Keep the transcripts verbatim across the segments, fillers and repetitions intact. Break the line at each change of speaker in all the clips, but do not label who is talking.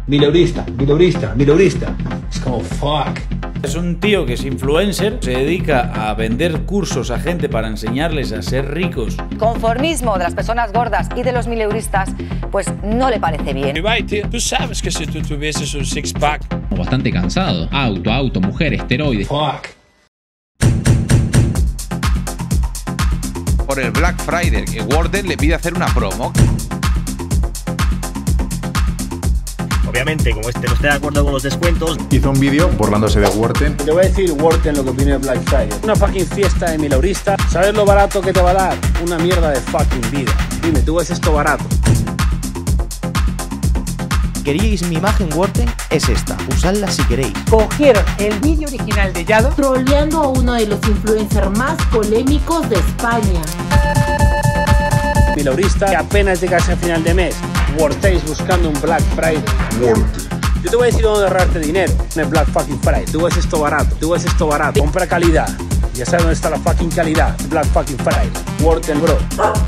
Mileurista, mileurista, mileurista. Es como, fuck.
Es un tío que es influencer, se dedica a vender cursos a gente para enseñarles a ser ricos.
Conformismo de las personas gordas y de los mileuristas, pues no le parece bien.
Tú sabes que si tú tuvieses un six-pack...
Bastante cansado. Auto, auto, mujer, esteroides.
Fuck.
Por el Black Friday, que Warden le pide hacer una promo.
Obviamente, como este no esté de acuerdo con los descuentos,
hizo un vídeo burlándose de Worten.
Te voy a decir Worten lo que opina de Black Friday. Una fucking fiesta de mileurista. ¿Sabes lo barato que te va a dar? Una mierda de fucking vida. Dime, ¿tú ves esto barato?
¿Queríais mi imagen Worten? Es esta, usadla si queréis.
Cogieron el vídeo original de Yado
troleando a uno de los influencers más polémicos de España.
Mileurista que apenas llegas a final de mes. Wortéis buscando un Black Friday.
Worten.
Yo te voy a decir dónde ahorrarte dinero. En el Black fucking Friday. Tú ves esto barato. Tú ves esto barato. Compra calidad. Ya sabes dónde está la fucking calidad. Black fucking Friday. Worten, bro.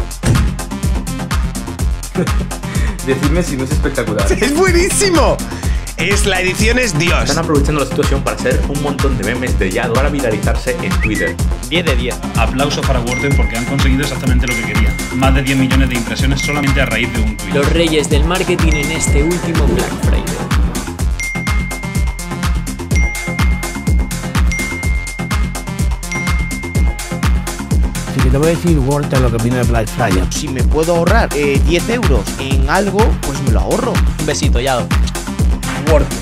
Decidme si no es espectacular.
¡Es buenísimo! Es la edición es Dios.
Están aprovechando la situación para hacer un montón de memes de Yado para viralizarse en Twitter.
diez de diez.
Aplausos para Worten porque han conseguido exactamente lo que querían. Más de diez millones de impresiones solamente a raíz de un tweet.
Los reyes del marketing en este último Black Friday.
Así que te voy a decir Worten lo que opina de Black Friday.
Si me puedo ahorrar eh, diez euros en algo, pues me lo ahorro.
Un besito, Yado.
Worten.